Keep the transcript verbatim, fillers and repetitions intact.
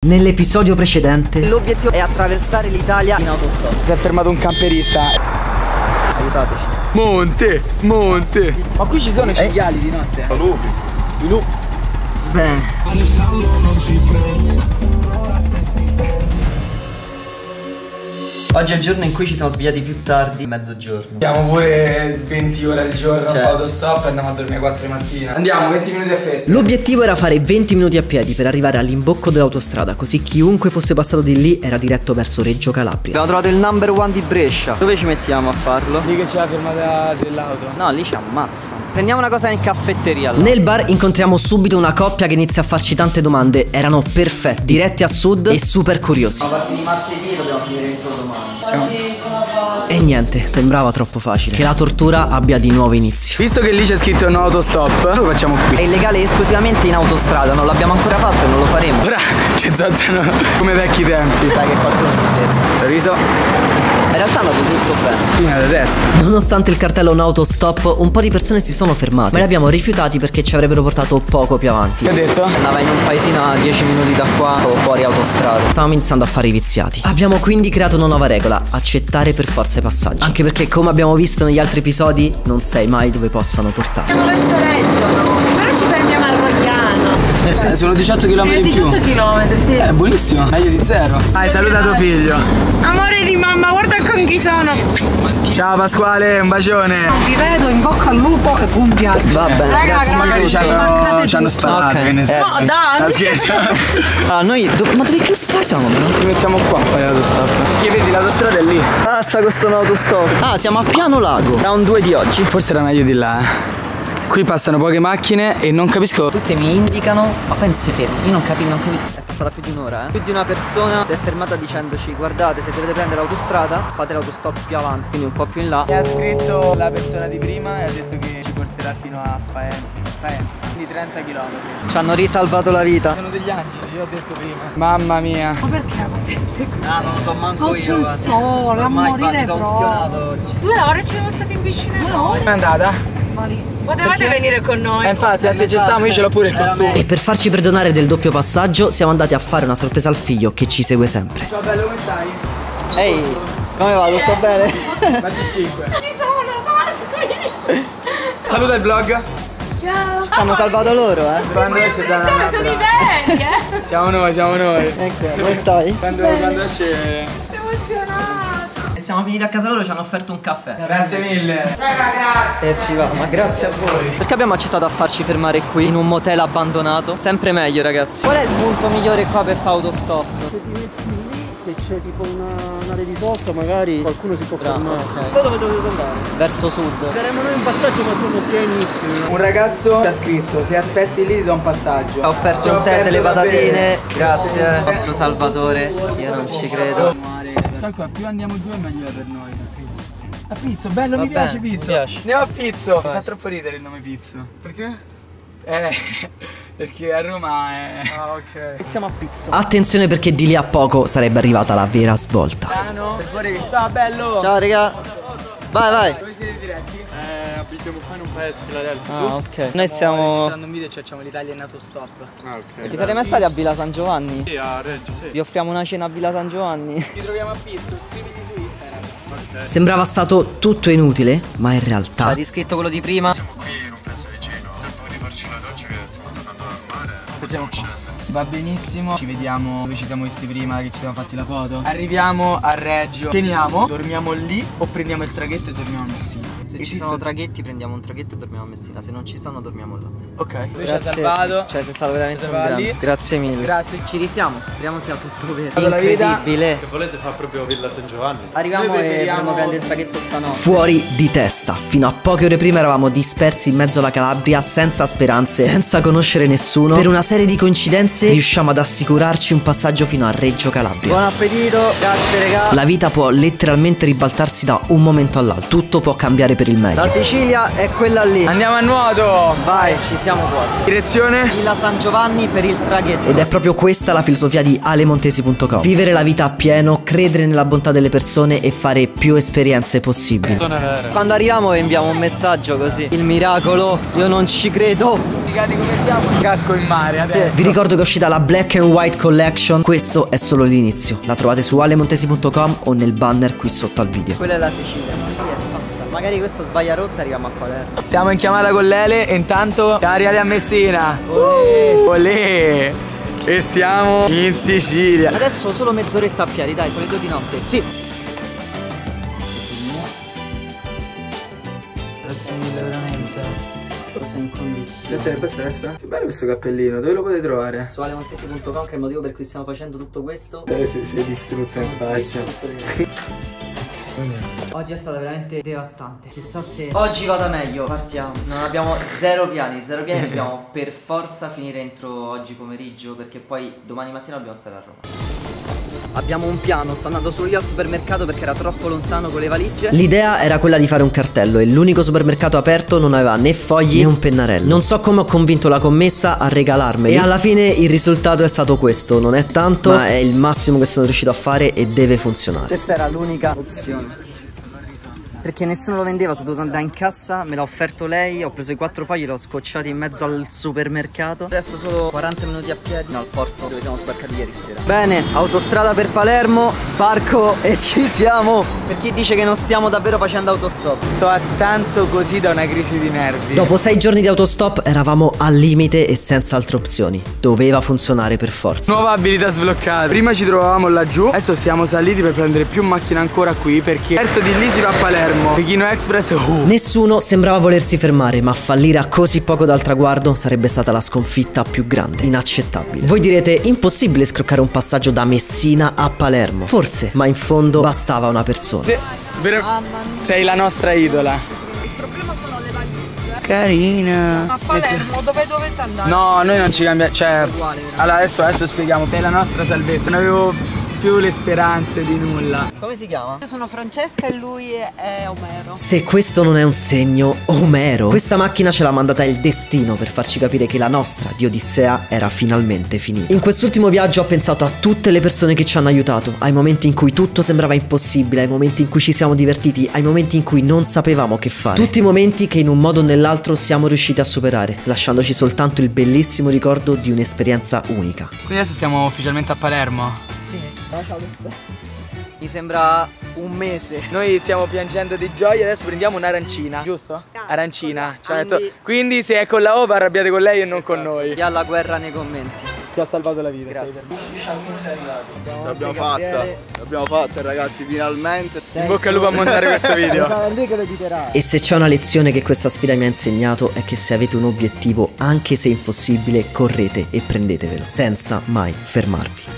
Nell'episodio precedente l'obiettivo è attraversare l'Italia in autostop. Si è fermato un camperista. Aiutateci. Monte, monte. Ma qui ci sono i cinghiali di notte. I lupi. I lupi. Bene. Oggi è il giorno in cui ci siamo svegliati più tardi, mezzogiorno. Abbiamo pure venti ore al giorno, cioè. a autostop e andiamo a dormire alle quattro di mattina. Andiamo, venti minuti a fetta. L'obiettivo era fare venti minuti a piedi per arrivare all'imbocco dell'autostrada, così chiunque fosse passato di lì era diretto verso Reggio Calabria. Abbiamo trovato il number one di Brescia. Dove ci mettiamo a farlo? Lì che c'è la fermata dell'auto. No, lì ci ammazza. Prendiamo una cosa in caffetteria allora. Nel bar incontriamo subito una coppia che inizia a farci tante domande. Erano perfetti, diretti a sud e super curiosi. Siamo partiti martedì e dobbiamo finire entro domani. Siamo... E niente, sembrava troppo facile. Che la tortura abbia di nuovo inizio. Visto che lì c'è scritto no autostop, lo facciamo qui. È illegale esclusivamente in autostrada. Non l'abbiamo ancora fatto e non lo faremo. Ora ci zottano come vecchi tempi. Sai che qualcuno si ferma. Sorriso. In realtà è andato tutto bene. Fino ad adesso. Nonostante il cartello no autostop, un po' di persone si sono fermate, ma li abbiamo rifiutati perché ci avrebbero portato poco più avanti. Che ha detto? Andava in un paesino a dieci minuti da qua o fuori autostrada. Stavamo iniziando a fare i viziati. Abbiamo quindi creato una nuova regola: accettare per forza i passaggi. Anche perché, come abbiamo visto negli altri episodi, non sai mai dove possano portare. Andiamo verso Reggio, no? Però ci fermiamo a Rogliano. Eh, sono diciotto chilometri in più. diciotto chilometri, sì. È buonissimo, meglio di zero. Hai saluta tuo figlio. Amore di mamma, guarda con chi sono. Ciao Pasquale, un bacione. Vi vedo, in bocca al lupo e buon viaggio. Va bene, Raga, grazie. Magari ci hanno, ci hanno sparato, Ok. che ne so. Eh, No, sì. dai. Ah, scherzo. Ah, noi do- ma dove che sta siamo però? Ci mettiamo qua a fare l'autostop. Che vedi, l'autostrada è lì. Ah, sta questo autostop. Ah, siamo a Piano Lago. Round due di oggi. Forse era meglio di là, eh. Qui passano poche macchine e non capisco. Tutte mi indicano, ma pensi fermi. Io non capisco, non capisco. È passata più di un'ora, eh. Più di una persona si è fermata dicendoci: guardate, se dovete prendere l'autostrada, fate l'autostop più avanti, quindi un po' più in là. Mi ha scritto la persona di prima e ha detto che ci porterà fino a Faenza. Faenza. Quindi trenta chilometri. Ci hanno risalvato la vita. Sono degli angeli, io ho detto prima. Mamma mia. Ma perché con queste cose? Ah, non so manco Sotto io. il guarda. sole, a Ormai morire mi sono proprio. ustionato oggi. Due ore ci siamo stati in piscina noi. Com'è andata? Malissimo. Potevate venire con noi. Eh, infatti, anche ci stiamo, io ce l'ho pure il costume. E per farci perdonare del doppio passaggio siamo andati a fare una sorpresa al figlio che ci segue sempre. Ciao bello, come stai? Ehi, come va? Tutto bene? Batti cinque. Ci sono, Pasqui. Saluta il vlog. Ciao. Ci hanno salvato loro, eh? Quando esce da una Sono i veri, eh. Siamo noi, siamo noi. Ecco, come stai? Quando, quando esce. Emozionato. E siamo finiti a casa loro, ci hanno offerto un caffè. Grazie mille. Raga, grazie. Eh si va, ma grazie a voi. Perché abbiamo accettato a farci fermare qui in un motel abbandonato? Sempre meglio, ragazzi. Qual è il punto migliore qua per fare autostop? Se ti metti lì, se c'è tipo una, un'area di sosta, magari qualcuno si può Bravo, fermare. ok. Poi dove dovete andare? Verso sud. Saremo noi un passaggio ma sono pienissimi. Un ragazzo ti ha scritto: se aspetti lì ti do un passaggio. Ha offerto Ci ha un tè, delle da patatine. bere. Grazie. Il nostro salvatore. Io non ci credo. Calcola, più andiamo giù è meglio è per noi. A Pizzo, bello, Va mi bene, piace mi Pizzo. piace. Andiamo a Pizzo. Mi Vai. fa troppo ridere il nome Pizzo. Perché? Eh, perché a Roma è. Ah, ok. E siamo a Pizzo. Attenzione perché di lì a poco sarebbe arrivata la vera svolta. Milano. Per fuori che. Ciao bello. Ciao, raga. Vai, vai. Dove siete diretti? Eh, abitiamo qua in un paese, Filadelfia. Ah, ok. Noi Stiamo siamo. registrando un video e ci facciamo l'Italia in autostop. Ah, ok. Vi siete mai stati a Villa San Giovanni? Sì, a Reggio, sì. Vi offriamo una cena a Villa San Giovanni. Ci troviamo a Pizzo, iscriviti su Instagram. Sembrava stato tutto inutile, ma in realtà Ha riscritto quello di prima. Siamo qui in un paese vicino. Tempo di farci una doccia che stiamo tornando dal mare. Aspettiamo Possiamo qua. scendere. Va benissimo, ci vediamo dove ci siamo visti prima, che ci siamo fatti la foto. Arriviamo a Reggio, teniamo, dormiamo lì o prendiamo il traghetto e dormiamo a Messina. Se ci Esistono sono traghetti prendiamo un traghetto e dormiamo a Messina. Se non ci sono dormiamo là. Ok, lui ci ha Grazie. salvato. Cioè sei stato veramente Ci un ha salvato grande. lì. Grazie mille. Grazie. Ci risiamo. Speriamo sia tutto vero. Dato la vita. Incredibile. Che volete fare proprio Villa San Giovanni? Arriviamo Noi e preferiamo- dovremmo prendere il traghetto stanotte. fuori di testa. Fino a poche ore prima eravamo dispersi in mezzo alla Calabria, senza speranze, senza conoscere nessuno. Per una serie di coincidenze riusciamo ad assicurarci un passaggio fino a Reggio Calabria. Buon appetito. Grazie, regà. La vita può letteralmente ribaltarsi da un momento all'altro. Tutto può cambiare per il meglio. La Sicilia è quella lì. Andiamo a nuoto. Vai, ci siamo quasi. Direzione? Villa San Giovanni per il traghetto. Ed è proprio questa la filosofia di alemontesi punto com. Vivere la vita a pieno, credere nella bontà delle persone e fare più esperienze possibili. Quando arriviamo inviamo un messaggio così. Il miracolo, io non ci credo. Indicati come siamo. Casco in mare Sì. adesso. Vi ricordo che ho uscita la Black and White Collection. Questo è solo l'inizio. La trovate su alemontesi punto com o nel banner qui sotto al video. Quella è la Sicilia, ma qui è fatta. Magari questo sbaglia rotta e arriviamo a Palermo. Stiamo in chiamata con Lele e intanto siamo arrivati a Messina. Olè. Olè. E siamo in Sicilia. Adesso solo mezz'oretta a piedi, dai, sono le due di notte. Sì. Grazie mille, veramente. Sono in condizione. Aspetta, questa testa? Che bello questo cappellino, dove lo potete trovare? Su alemontesi punto com, che è il motivo per cui stiamo facendo tutto questo. Eh, si, si è distrutta in faccia. Oggi è stata veramente devastante. Chissà se oggi vada meglio. Partiamo. Non abbiamo zero piani. Zero piani. Dobbiamo per forza finire entro oggi pomeriggio, perché poi domani mattina dobbiamo stare a Roma. Abbiamo un piano. Sto andando solo io al supermercato perché era troppo lontano con le valigie. L'idea era quella di fare un cartello e l'unico supermercato aperto non aveva né fogli né un pennarello. Non so come ho convinto la commessa a regalarmeli e alla fine il risultato è stato questo. Non è tanto, ma è il massimo che sono riuscito a fare e deve funzionare. Questa era l'unica opzione, perché nessuno lo vendeva, sono dovuto andare in cassa, me l'ha offerto lei, ho preso i quattro fogli, li ho scocciati in mezzo al supermercato. Adesso solo quaranta minuti a piedi, no, al porto dove siamo sbarcati ieri sera. Bene, autostrada per Palermo, sbarco e ci siamo. Per chi dice che non stiamo davvero facendo autostop. Sto a tanto così da una crisi di nervi. Dopo sei giorni di autostop eravamo al limite e senza altre opzioni. Doveva funzionare per forza. Nuova abilità sbloccata. Prima ci trovavamo laggiù, adesso siamo saliti per prendere più macchina ancora qui, perché verso di lì si va a Palermo. Pechino Express. uh. Nessuno sembrava volersi fermare, ma fallire a così poco dal traguardo sarebbe stata la sconfitta più grande. Inaccettabile. Voi direte, impossibile scroccare un passaggio da Messina a Palermo. Forse, ma in fondo bastava una persona. Se, vero, sei la nostra idola. Il problema sono le valigie. Carina. A Palermo, dove dovete andare? No, noi non ci cambiamo. Cioè, allora adesso, adesso spieghiamo. Sei la nostra salvezza. Non avevo più le speranze di nulla. Come si chiama? Io sono Francesca e lui è, è Omero. Se questo non è un segno, Omero. Questa macchina ce l'ha mandata il destino per farci capire che la nostra di Odissea era finalmente finita. In quest'ultimo viaggio ho pensato a tutte le persone che ci hanno aiutato, ai momenti in cui tutto sembrava impossibile, ai momenti in cui ci siamo divertiti, ai momenti in cui non sapevamo che fare. Tutti i momenti che in un modo o nell'altro siamo riusciti a superare, lasciandoci soltanto il bellissimo ricordo di un'esperienza unica. Quindi adesso siamo ufficialmente a Palermo. Mi sembra un mese. Noi stiamo piangendo di gioia, adesso prendiamo un'arancina, giusto? Arancina. Cioè, Quindi- detto, quindi se è con la O va arrabbiate con lei e non con noi. Chi ha la guerra nei commenti. Ti ha salvato la vita. Grazie. L'abbiamo fatta, l'abbiamo fatta ragazzi, finalmente. In bocca al lupo a montare questo video. Sarà lì che lo editerà. E se c'è una lezione che questa sfida mi ha insegnato è che se avete un obiettivo, anche se impossibile, correte e prendetevelo, senza mai fermarvi.